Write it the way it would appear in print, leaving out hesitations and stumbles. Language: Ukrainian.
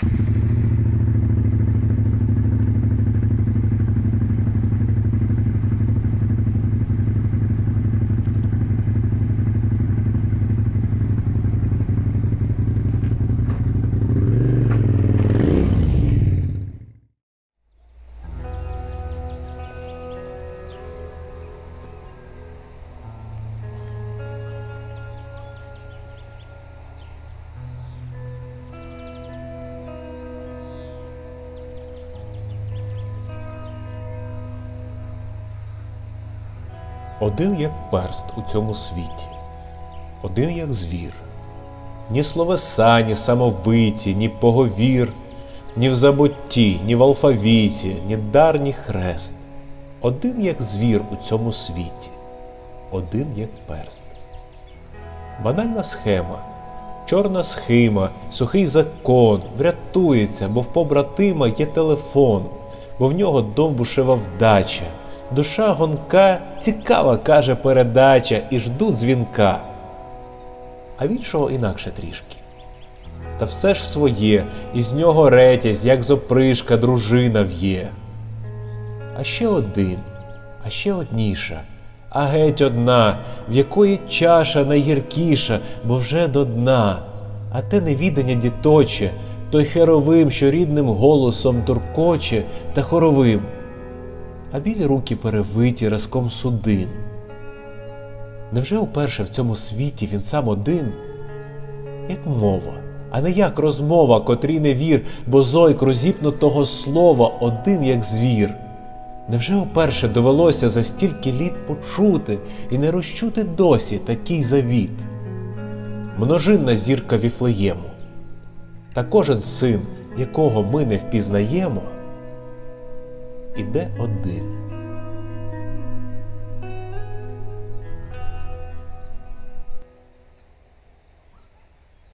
Один як перст у цьому світі, один як звір. Ні словеса, ні самовиті, ні поговір, ні в забутті, ні в алфавіті, ні дар, ні хрест. Один як звір у цьому світі, один як перст. Банальна схема, чорна схима, сухий закон, врятується, бо в побратима є телефон, бо в нього довбушева вдача. Душа гонка, цікава, каже передача, і жду дзвінка. А в іншого інакше трішки. Та все ж своє, із нього ретязь, як з опришка дружина в'є. А ще один, а ще одніша, а геть одна, в якої чаша найгіркіша, бо вже до дна. А те невідання діточе, той херовим, що рідним голосом туркоче, та хоровим. А білі руки перевиті разком судин. Невже уперше в цьому світі він сам один? Як мова, а не як розмова, котрій не вір, бо зойк розіпнутого слова один як звір. Невже уперше довелося за стільки літ почути і не розчути досі такий завіт? Множинна зірка Віфлеєму, та кожен син, якого ми не впізнаємо, іде один.